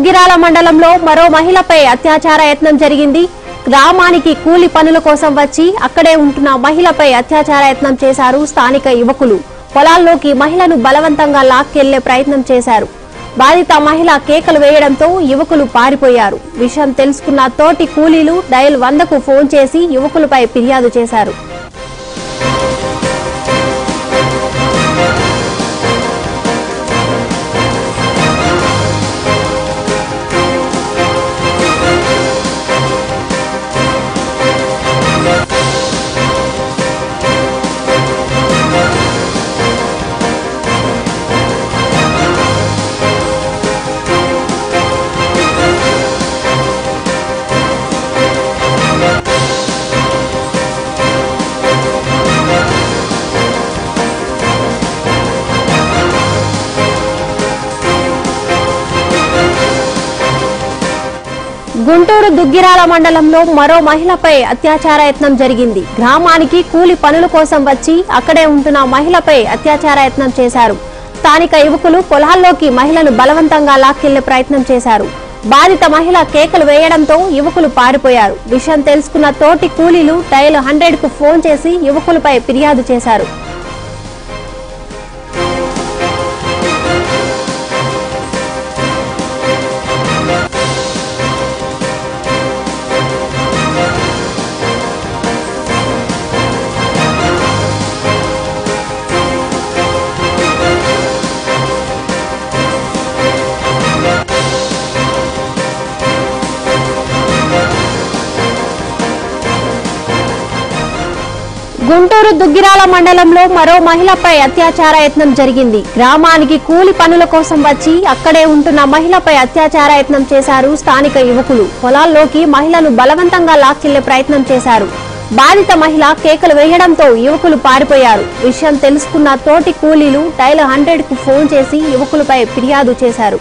దుగ్గిరాల మండలంలో మరో మహిళపై అత్యాచార యత్నం జరిగింది. గ్రామానికి కూలి పనుల కోసం వచ్చి అక్కడే ఉంటున్న మహిళపై అత్యాచార యత్నం చేశారు స్థానిక యువకులు. పొలాల్లోకి మహిళను బలవంతంగా లాక్కెళ్లే ప్రయత్నం చేశారు. బాధిత మహిళ కేకలు వేయడంతో యువకులు పారిపోయారు. విషయం తెలుసుకున్న తోటి కూలీలు డయల్ 100కు ఫోన్ చేసి యువకులపై ఫిర్యాదు చేశారు. గుంటూరు దుగ్గిరాల మండలంలో మరో మహిళపై అత్యాచార యత్నం జరిగింది. గ్రామానికి కూలి పనుల కోసం వచ్చి అక్కడే ఉంటున్న మహిళపై అత్యాచార యత్నం చేశారు. స్థానిక యువకులు పొలాల్లోకి మహిళను బలవంతంగా లాక్కెళ్లే ప్రయత్నం చేశారు. బాధిత మహిళ కేకలు వేయడంతో యువకులు పారిపోయారు. విషయం తెలుసుకున్న తోటి కూలీలు డయల్ 100కు ఫోన్ చేసి యువకులపై ఫిర్యాదు చేశారు. గుంటూరు దుగ్గిరాల మండలంలో మరో మహిళపై అత్యాచార యత్నం జరిగింది. గ్రామానికి కూలి పనుల కోసం వచ్చి అక్కడే ఉంటున్న మహిళపై అత్యాచార యత్నం చేశారు స్థానిక యువకులు. పొలాల్లోకి మహిళను బలవంతంగా లాక్కెళ్లే ప్రయత్నం చేశారు. బాధిత మహిళ కేకలు వేయడంతో యువకులు పారిపోయారు. విషయం తెలుసుకున్న తోటి కూలీలు డయల్ 100కు ఫోన్ చేసి యువకులపై ఫిర్యాదు చేశారు.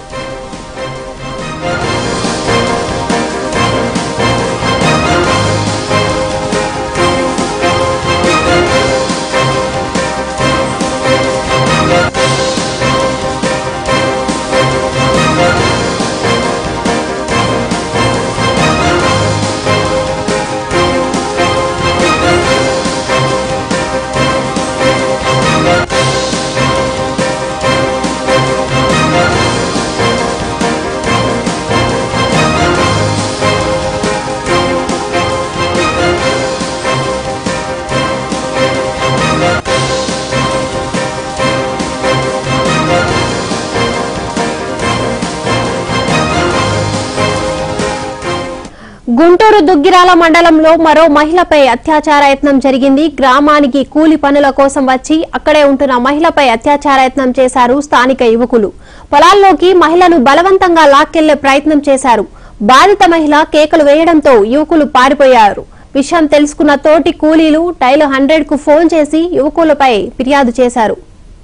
గుంటూరు దుగ్గిరాల మండలంలో మరో మహిళపై అత్యాచార యత్నం జరిగింది. గ్రామానికి కూలి పనుల కోసం వచ్చి అక్కడే ఉంటున్న మహిళపై అత్యాచార యత్నం చేశారు స్థానిక యువకులు. పొలాల్లోకి మహిళను బలవంతంగా లాక్కెళ్లే ప్రయత్నం చేశారు. బాధిత మహిళ కేకలు వేయడంతో యువకులు పారిపోయారు. విషయం తెలుసుకున్న తోటి కూలీలు డయల్ 100కు ఫోన్ చేసి యువకులపై ఫిర్యాదు చేశారు.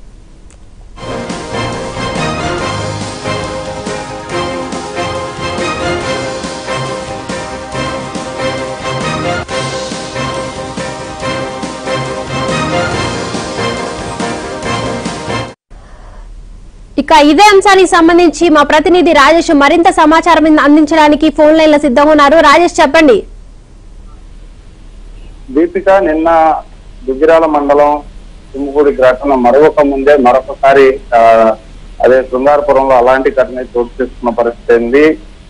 ఇక ఇదే అంశానికి సంబంధించి మా ప్రతినిధి రాజేష్ మరింత సమాచారం అందించడానికి ఫోన్ లైన్ లో సిద్ధంగా ఉన్నారు. రాజేష్, చెప్పండి. దీపిక, నిన్న దుగ్గిరాల మండలం తుమ్ముకూడి ఘటన మరొకసారి అదే శృంగారపురంలో అలాంటి ఘటన చోటు చేసుకున్న పరిస్థితి ఉంది.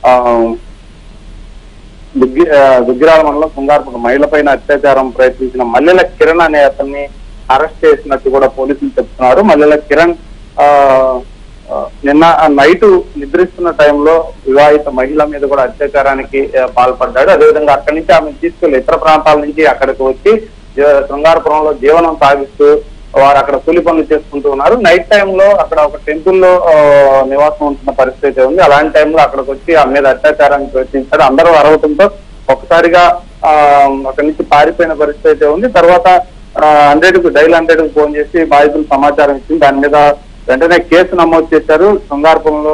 దుగ్గిరాల మండలం శృంగారపురం మహిళ పైన అత్యాచారం ప్రయత్నించిన మల్లెల కిరణ్ అనే అతన్ని అరెస్ట్ చేసినట్టు కూడా పోలీసులు చెప్తున్నారు. మల్లెల కిరణ్ నిన్న నైట్ నిద్రిస్తున్న టైంలో వివాహిత మహిళ మీద కూడా అత్యాచారానికి పాల్పడ్డాడు. అదేవిధంగా అక్కడి నుంచి ఆమె తీసుకెళ్లి ఇతర ప్రాంతాల నుంచి అక్కడికి వచ్చి శృంగారపురంలో జీవనం సాగిస్తూ వారు అక్కడ కూలి పనులు చేసుకుంటూ ఉన్నారు. నైట్ టైంలో అక్కడ ఒక టెంపుల్లో నివాసం ఉంటున్న పరిస్థితి ఉంది. అలాంటి టైంలో అక్కడికి వచ్చి ఆమె మీద అత్యాచారానికి ప్రయత్నించాడు. అందరూ అరవటంతో ఒక్కసారిగా అక్కడి నుంచి పారిపోయిన పరిస్థితి ఉంది. తర్వాత డైల్ 100కు ఫోన్ చేసి బాధితులు సమాచారం ఇచ్చింది. దాని మీద వెంటనే కేసు నమోదు చేశారు. శృంగారపురంలో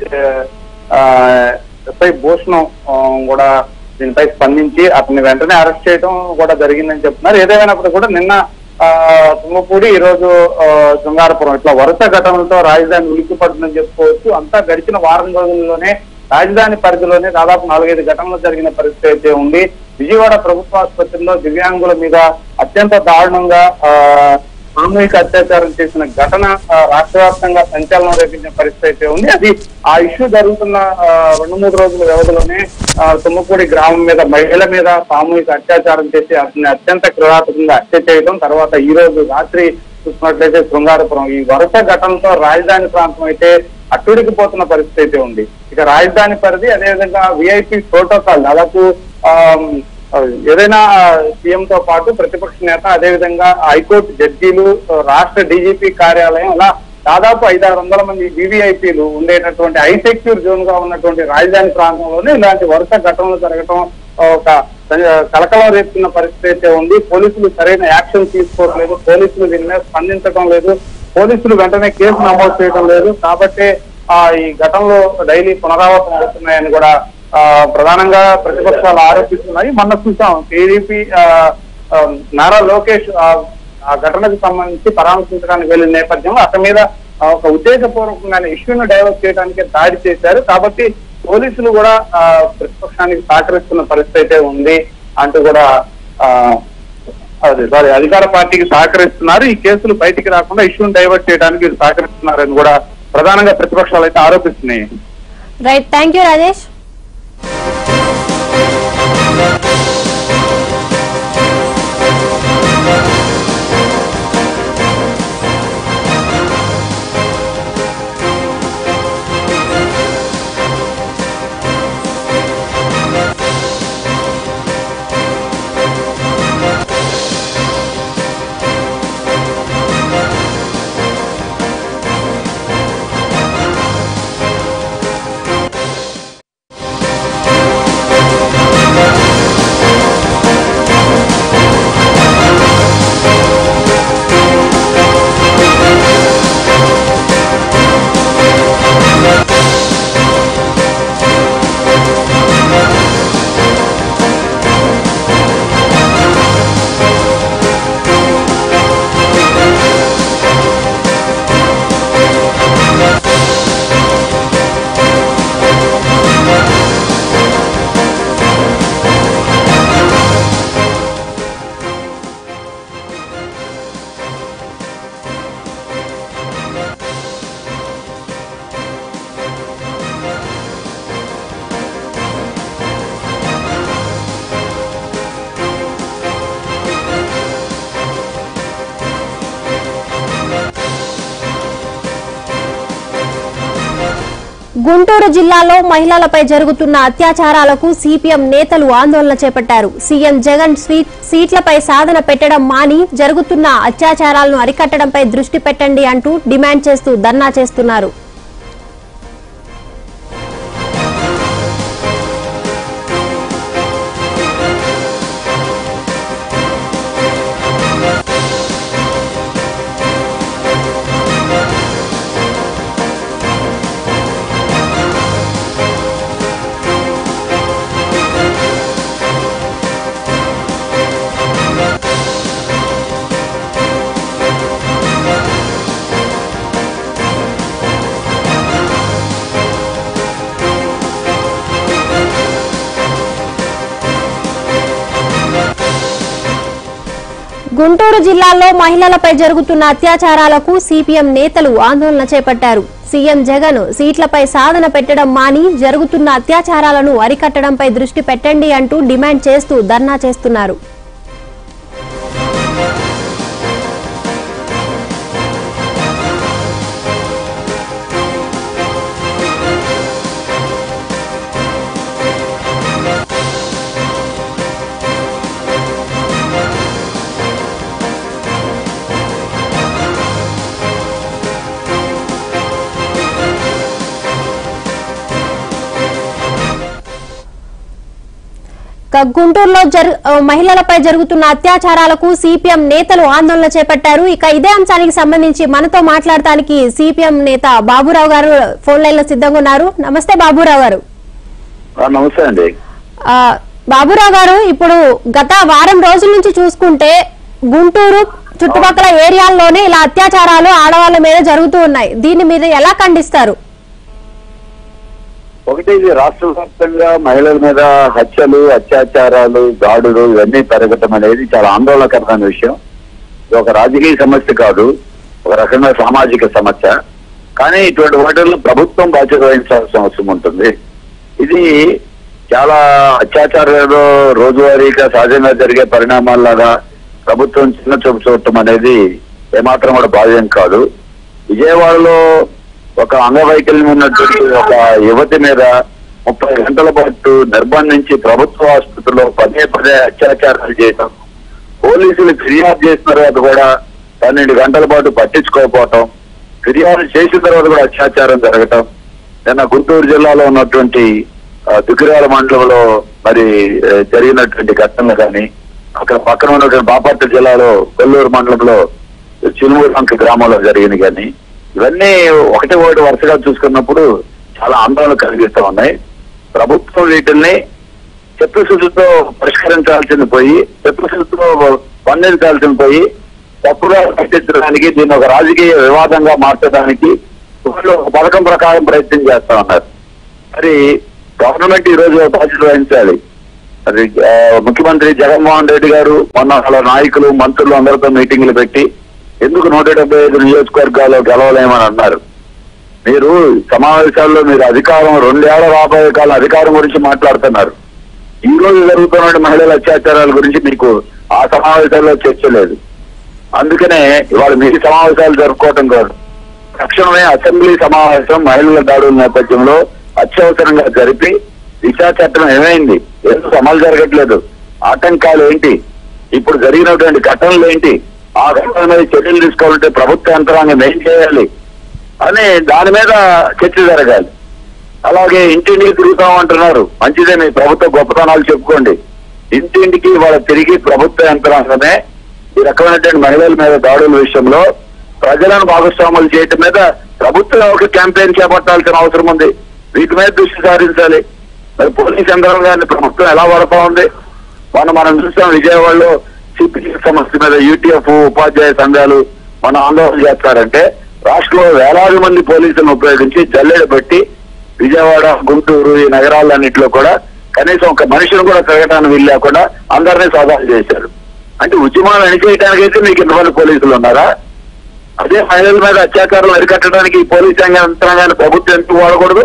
ఎస్ఐ భూషణం కూడా దీనిపై స్పందించి అతన్ని వెంటనే అరెస్ట్ చేయడం కూడా జరిగిందని చెప్తున్నారు. ఏదేమైనప్పుడు కూడా నిన్న తుమ్మపూడి ఈ రోజు శృంగారపురం ఇట్లా వరుస ఘటనలతో రాజధాని ఉలిక్కిపడుతుందని చెప్పుకోవచ్చు. అంతా గడిచిన వారం రోజుల్లోనే రాజధాని పరిధిలోనే దాదాపు 4-5 ఘటనలు జరిగిన పరిస్థితి అయితే ఉంది. విజయవాడ ప్రభుత్వ ఆసుపత్రిలో దివ్యాంగుల మీద అత్యంత దారుణంగా సామూహిక అత్యాచారం చేసిన ఘటన రాష్ట్ర వ్యాప్తంగా సంచలనం రేపించిన పరిస్థితి అయితే ఉంది. అది ఆ ఇష్యూ జరుగుతున్న 2-3 రోజుల వ్యవధిలోనే తుమ్మకూడి గ్రామం మీద మహిళ మీద సామూహిక అత్యాచారం చేసి అతన్ని అత్యంత కిరాతకంగా హత్య చేయడం, తర్వాత ఈ రోజు రాత్రి చూసినట్లయితే శృంగారపురం, ఈ వరుస ఘటనతో రాజధాని ప్రాంతం అయితే అట్టుడికిపోతున్న పరిస్థితి అయితే ఉంది. ఇక రాజధాని పరిధి అదేవిధంగా విఐపి ప్రోటోకాల్ దాదాపు ఏదైనా సీఎం తో పాటు ప్రతిపక్ష నేత అదేవిధంగా హైకోర్టు జడ్జీలు రాష్ట్ర డీజీపీ కార్యాలయం అలా దాదాపు 500-600 మంది వివిఐపీలు ఉండేటటువంటి హై సెక్యూర్ జోన్ గా ఉన్నటువంటి రాజధాని ప్రాంతంలోనే ఇలాంటి వరుస ఘటనలు జరగడం ఒక కలకలం రేపుతున్న పరిస్థితి అయితే ఉంది. పోలీసులు సరైన యాక్షన్ తీసుకోవడం లేదు, పోలీసులు దీని మీద స్పందించడం లేదు, పోలీసులు వెంటనే కేసు నమోదు చేయడం లేదు. కాబట్టి ఈ ఘటనలో డైలీ పునరావృతం అవుతున్నాయని కూడా ప్రధానంగా ప్రతిపక్షాలు ఆరోపిస్తున్నాయి. మొన్న చూసాం టీడీపీ నారా లోకేష్ ఆ ఘటనకు సంబంధించి పరామర్శించడానికి వెళ్లిన నేపథ్యంలో అతని మీద ఒక ఉద్దేశపూర్వకంగానే ఇష్యూను డైవర్ట్ చేయడానికి దాడి చేశారు. కాబట్టి పోలీసులు కూడా ప్రతిపక్షానికి సహకరిస్తున్న పరిస్థితి అయితే ఉంది అంటూ కూడా అధికార పార్టీకి సహకరిస్తున్నారు. ఈ కేసులు బయటికి రాకుండా ఇష్యూను డైవర్ట్ చేయడానికి సహకరిస్తున్నారని కూడా ప్రధానంగా ప్రతిపక్షాలు అయితే ఆరోపిస్తున్నాయి. Right, thank you Rajesh. Guntur జిల్లాలో మహిళలపై జరుగుతున్న అత్యాచారాలకు సిపిఎం నేతలు ఆందోళన చేపట్టారు. సీఎం జగన్ సీట్లపై సాధన పెట్టడం మాని జరుగుతున్న అత్యాచారాలను అరికట్టడంపై దృష్టి పెట్టండి అంటూ డిమాండ్ చేస్తూ ధర్నా చేస్తున్నారు. గుంటూరు జిల్లాలో మహిళలపై జరుగుతున్న అత్యాచారాలకు సిపిఎం నేతలు ఆందోళన చేపట్టారు. సీఎం జగన్ సీట్లపై సాధన పెట్టడం మాని జరుగుతున్న అత్యాచారాలను అరికట్టడంపై దృష్టి పెట్టండి అంటూ డిమాండ్ చేస్తూ ధర్నా చేస్తున్నారు. గుంటూరులో మహిళలపై జరుగుతున్న అత్యాచారాలకు సిపిఎం నేతలు ఆందోళన చేపట్టారు. ఇక ఇదే అంశానికి సంబంధించి మనతో మాట్లాడటానికి సిపిఎం నేత బాబురావు గారు ఫోన్ లైన్ లో సిద్ధంగా ఉన్నారు. నమస్తే బాబురావు గారు. నమస్తే అండి. బాబురావు గారు, ఇప్పుడు గత వారం రోజుల నుంచి చూసుకుంటే గుంటూరు చుట్టుపక్కల ఏరియాల్లోనే ఇలా అత్యాచారాలు ఆడవాళ్ల మీద జరుగుతూ ఉన్నాయి. దీన్ని మీరు ఎలా ఖండిస్తారు? ఒకటి, ఇది రాష్ట్ర వ్యాప్తంగా మహిళల మీద హత్యలు, అత్యాచారాలు, దాడులు ఇవన్నీ పెరగటం అనేది చాలా ఆందోళనకరమైన విషయం. ఇది ఒక రాజకీయ సమస్య కాదు, ఒక రకమైన సామాజిక సమస్య. కానీ ఇటువంటి వాటిల్లో ప్రభుత్వం బాధ్యత వహించాల్సిన అవసరం ఉంటుంది. ఇది చాలా అత్యాచారాలు రోజువారీగా సహజంగా జరిగే పరిణామాల్లాగా ప్రభుత్వం చిన్న చూపు చూడటం అనేది ఏమాత్రం కూడా భావ్యం కాదు. విజయవాడలో ఒక అంగవైకల్యం ఉన్నటువంటి ఒక యువతి మీద 30 గంటల పాటు నిర్బంధించి ప్రభుత్వ ఆసుపత్రిలో పదే అత్యాచారాలు చేయటం, పోలీసులు ఫిర్యాదు చేసిన తర్వాత కూడా 12 గంటల పాటు పట్టించుకోకపోవటం, ఫిర్యాదు చేసిన తర్వాత కూడా అత్యాచారం జరగటం. నిన్న గుంటూరు జిల్లాలో ఉన్నటువంటి దుగ్గిరాల మండలంలో మరి జరిగినటువంటి ఘటనలు కానీ, అక్కడ పక్కన ఉన్నటువంటి బాపట్ల జిల్లాలో కొల్లూరు మండలంలో చిలుమూరంక గ్రామంలో జరిగింది కానీ, ఇవన్నీ ఒకటి వరుసగా చూసుకున్నప్పుడు చాలా ఆందోళన కలిగిస్తూ ఉన్నాయి. ప్రభుత్వం వీటిల్ని చిత్తశుద్ధితో పరిష్కరించాల్సింది పోయి, చిత్తశుద్ధితో స్పందించాల్సింది పోయి, తప్పుగా పట్టించడానికి, దీన్ని ఒక రాజకీయ వివాదంగా మార్చడానికి వాళ్ళు ఒక పథకం ప్రకారం ప్రయత్నం చేస్తా ఉన్నారు. మరి గవర్నమెంట్ ఈ రోజు బాధ్యత వహించాలి. అది ముఖ్యమంత్రి జగన్మోహన్ రెడ్డి గారు మొన్న వాళ్ళ నాయకులు, మంత్రులు అందరితో మీటింగ్లు పెట్టి ఎందుకు 175 నియోజకవర్గాల్లో గెలవలేమని అన్నారు. మీరు సమావేశాల్లో మీరు అధికారం 2 ఏళ్ల రాబోయే కాలం అధికారం గురించి మాట్లాడుతున్నారు. ఈ రోజు జరుగుతున్న మహిళల అత్యాచారాల గురించి మీకు ఆ సమావేశాల్లో చర్చ లేదు. అందుకనే ఇవాళ మీ సమావేశాలు జరుపుకోవటం కాదు, తక్షణమే అసెంబ్లీ సమావేశం మహిళల దాడుల నేపథ్యంలో అత్యవసరంగా జరిపి దిశా చట్టం ఏమైంది, ఎందుకు అమలు జరగట్లేదు, ఆటంకాలు ఏంటి, ఇప్పుడు జరిగినటువంటి ఘటనలు ఏంటి, ఆ ఘటన మీద చర్యలు తీసుకోవాలంటే ప్రభుత్వ యంత్రాంగం ఏం చేయాలి అని దాని మీద చర్చ జరగాలి. అలాగే ఇంటింటికి తిరుగుతామంటున్నారు, మంచిదే, మీ ప్రభుత్వ గొప్పతనాలు చెప్పుకోండి. ఇంటింటికి వాళ్ళ తిరిగి ప్రభుత్వ యంత్రాంగమే ఈ రకమైనటువంటి మహిళల మీద దాడుల విషయంలో ప్రజలను భాగస్వాములు చేయటం మీద ప్రభుత్వం ఒక క్యాంపెయిన్ చేపట్టాల్సిన అవసరం ఉంది. వీటి మీద దృష్టి సారించాలి. మరి పోలీస్ యంత్రాంగాన్ని ప్రభుత్వం ఎలా వాడుతా ఉంది? మనం చూస్తాం విజయవాడలో CPM సమస్య మీద UTF ఉపాధ్యాయ సంఘాలు మన ఆందోళన చేస్తారంటే రాష్ట్రంలో వేలాది మంది పోలీసులను ఉపయోగించి జల్లెడ పెట్టి విజయవాడ, గుంటూరు ఈ నగరాలన్నింటిలో కూడా కనీసం ఒక మనిషిని కూడా తిరగటానికి వీలు లేకుండా అందరినీ సవాలు చేశారు. అంటే ఉద్యమాలు అణిచేయడానికైతే మీకు ఇంతమంది పోలీసులు ఉన్నారా? అదే మహిళల మీద అత్యాచారం అరికట్టడానికి పోలీస్ యంత్రాంగాన్ని ప్రభుత్వం ఎందుకు వాడకూడదు?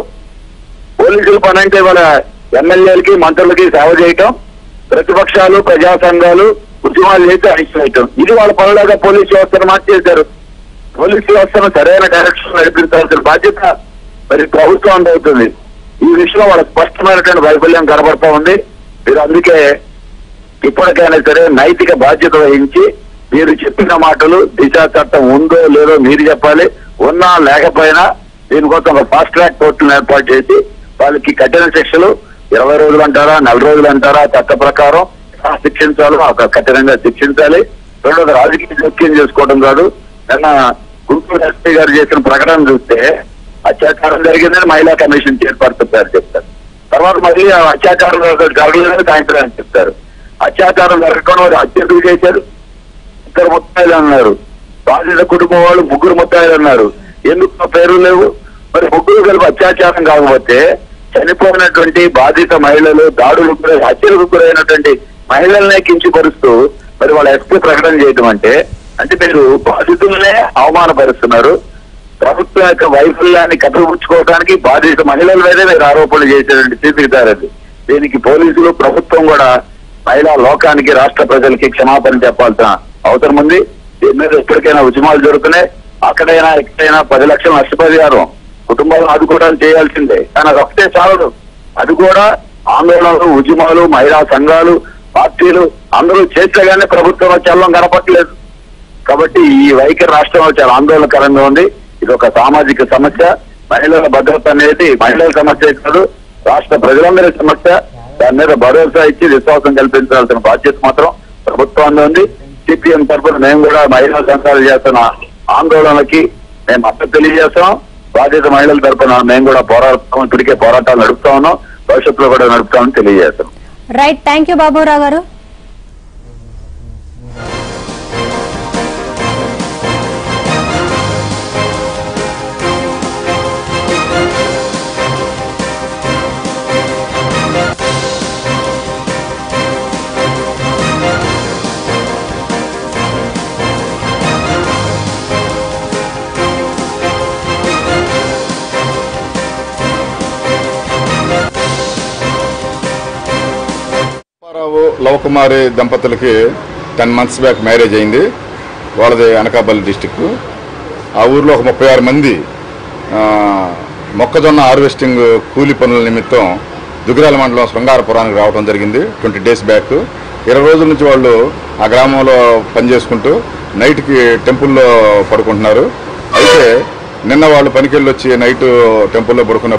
పోలీసుల పని అంటే వాళ్ళ ఎమ్మెల్యేలకి, మంత్రులకి సేవ చేయటం, ప్రతిపక్షాలు, ప్రజా సంఘాలు ఉద్యమాలు చేసి అణిచివేయటం, ఇది వాళ్ళ పనులాగా పోలీస్ వ్యవస్థను మార్చేశారు. పోలీస్ వ్యవస్థను సరైన డైరెక్షన్ నడిపించాల్సిన బాధ్యత మరి ప్రభుత్వం అవుతుంది. ఈ విషయంలో వాళ్ళ స్పష్టమైనటువంటి వైఫల్యం కనబడతా ఉంది. మీరు అందుకే ఇప్పటికైనా సరే నైతిక బాధ్యత వహించి మీరు చెప్పిన మాటలు దిశా చట్టం ఉందో లేదో మీరు చెప్పాలి. ఉన్నా లేకపోయినా దీనికోసం ఒక ఫాస్ట్ ట్రాక్ కోర్టును ఏర్పాటు చేసి వాళ్ళకి కఠిన శిక్షలు 20 రోజులు అంటారా, 4 రోజులు అంటారా, చట్ట ప్రకారం శిక్షించాలి, ఒక కఠినంగా శిక్షించాలి. రెండోది రాజకీయ జోక్యం చేసుకోవడం కాదు. నిన్న గుంటూరు SP గారు చేసిన ప్రకటన చూస్తే అత్యాచారం జరిగిందని మహిళా కమిషన్ చైర్పర్సన్ గారు చెప్తారు. తర్వాత మళ్ళీ అత్యాచారం జరగలేదని సాయంత్రం చెప్తారు. అత్యాచారం జరగకుండా హత్యలు చేశారు, 2 ముత్తాయిలు అన్నారు. బాధిత కుటుంబం వాళ్ళు 3 ముత్తాయిలు అన్నారు. ఎందుకు పేరు లేవు? మరి 3 కలిపి అత్యాచారం కాకపోతే చనిపోయినటువంటి బాధిత మహిళలు, దాడులకు గురై హత్యలకు గురైనటువంటి మహిళలనే కించపరుస్తూ మరి వాళ్ళ SP ప్రకటన చేయడం అంటే మీరు బాధితులనే అవమానపరుస్తున్నారు. ప్రభుత్వం యొక్క వైఫల్యాన్ని కప్పిపుచ్చుకోవడానికి బాధిత మహిళల మీదే మీరు ఆరోపణలు చేసేటువంటి స్థితికి. దీనికి పోలీసులు, ప్రభుత్వం కూడా మహిళా లోకానికి, రాష్ట్ర ప్రజలకి క్షమాపణ చెప్పాల్సిన అవసరం ఉంది. దీని మీద ఎక్కడికైనా ఉద్యమాలు జరుగుతున్నాయి, అక్కడైనా ఎక్కడైనా 10 లక్షల నష్టపరిహారం కుటుంబాలను ఆదుకోవడానికి చేయాల్సిందే. కానీ అది ఒకటే చాలదు. అది కూడా ఆందోళనలు, ఉద్యమాలు, మహిళా సంఘాలు, పార్టీలు అందరూ చేర్చగానే ప్రభుత్వంలో చల్లం కనపట్లేదు. కాబట్టి ఈ వైఖరి రాష్ట్రంలో చాలా ఆందోళనకరంగా ఉంది. ఇది ఒక సామాజిక సమస్య. మహిళల భద్రత అనేది మహిళల సమస్య కాదు, రాష్ట్ర ప్రజలందరి సమస్య. దాని మీద భరోసా ఇచ్చి విశ్వాసం కల్పించాల్సిన బాధ్యత మాత్రం ప్రభుత్వాన్ని ఉంది. CPM తరఫున మేము కూడా మహిళా సంఘాలు చేస్తున్న ఆందోళనకి మేము మద్దతు తెలియజేస్తాం. బాధిత మహిళల తరఫున మేము కూడా ఇప్పటికే పోరాటాలు నడుపుతా ఉన్నాం, భవిష్యత్తులో కూడా నడుపుతామని తెలియజేస్తాం. రైట్, థ్యాంక్ యూ బాబురావు గారు. లవకుమారి దంపతులకి 10 months బ్యాక్ మ్యారేజ్ అయింది. వాళ్ళది అనకాపల్లి డిస్టిక్. ఆ ఊర్లో ఒక 36 మంది మొక్కజొన్న హార్వెస్టింగ్ కూలి పనుల నిమిత్తం దుగ్గిరాల మండలం శృంగారపురానికి రావడం జరిగింది 20 days బ్యాక్. 20 రోజుల నుంచి వాళ్ళు ఆ గ్రామంలో పనిచేసుకుంటూ నైట్కి టెంపుల్లో పడుకుంటున్నారు. అయితే నిన్న వాళ్ళు పనికి వెళ్ళి వచ్చి నైట్ టెంపుల్లో పడుకున్న